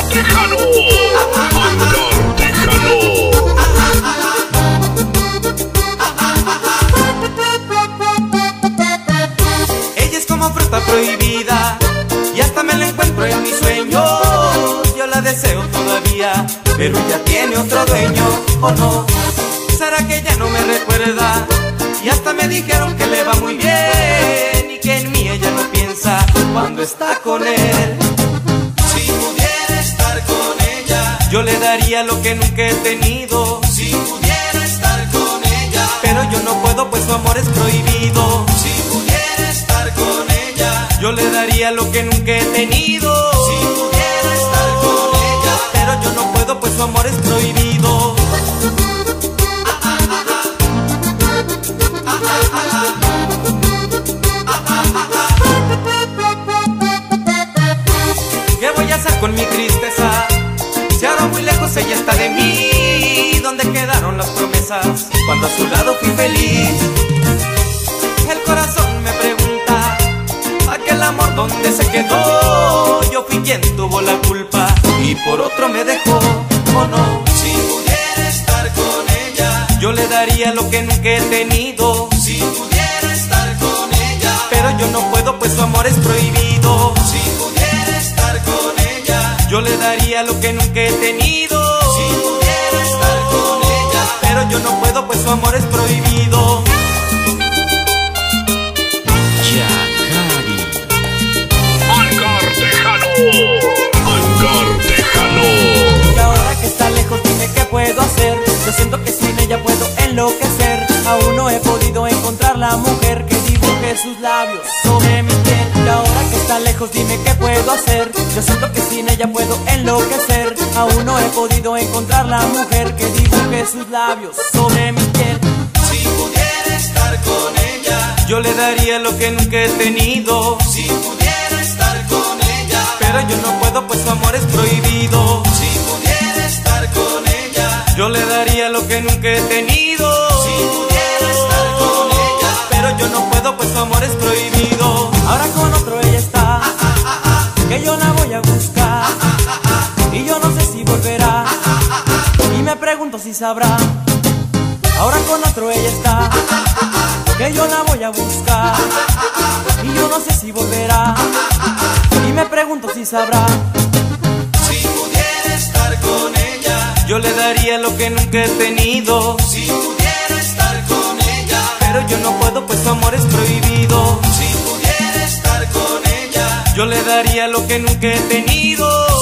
Tejano. Hangar Tejano. Ella es como fruta prohibida y hasta me la encuentro en mis sueños. Yo la deseo todavía, pero ella tiene otro dueño, ¿o no? ¿Será que ella no me recuerda? Y hasta me dijeron que le va muy bien y que en mí ella no piensa cuando está con él. Si pudiera estar con ella, yo le daría lo que nunca he tenido. Si pudiera estar con ella, pero yo no puedo pues su amor es prohibido. Si pudiera estar con ella, yo le daría lo que nunca he tenido. Si pudiera estar con ella, pero yo no puedo pues su amor es prohibido. ¿Qué voy a hacer con mi tristeza? Si ahora muy lejos ella está de mí. ¿Dónde quedaron las promesas cuando a su lado fui feliz? El corazón me pregunta, aquel amor ¿dónde se quedó? Yo fui quien tuvo la culpa y por otro me dejó, ¿o no? Si pudiera estar con ella, yo le daría lo que nunca he tenido. Si pudiera estar con ella, pero yo no puedo pues su amor es prohibido. Si pudiera estar con ella, yo le daría lo que nunca he tenido. Si pudiera estar con ella, pero yo no puedo pues su amor es prohibido. Hangar Tejano. Hangar Tejano. Y ahora que está lejos dime qué puedo hacer. Yo siento que sin ella puedo enloquecer. Aún no he podido encontrar la mujer que dibuje sus labios sobre mi piel. Y ahora que está lejos dime qué puedo hacer. Yo siento que sin ella puedo enloquecer. Aún no he podido encontrar la mujer que dibuje sus labios sobre mi piel. Si pudiera estar con ella, yo le daría lo que nunca he tenido. Si pudiera estar con ella, pero yo no puedo pues su amor es prohibido. Si pudiera estar con ella, yo le daría lo que nunca he tenido. Si pudiera estar con ella, pero yo no puedo pues su amor es prohibido. Ahora con otro ella está, que yo la voy a buscar, y yo no sé si volverá, y me pregunto si sabrá. Ahora con otro ella está, que yo la voy a buscar, y yo no sé si volverá, y me pregunto si sabrá. Si pudiera estar con ella, yo le daría lo que nunca he tenido. Si pudiera estar con ella, pero yo no puedo pues su amor es prohibido. Si pudiera estar con ella, yo le daría lo que nunca he tenido.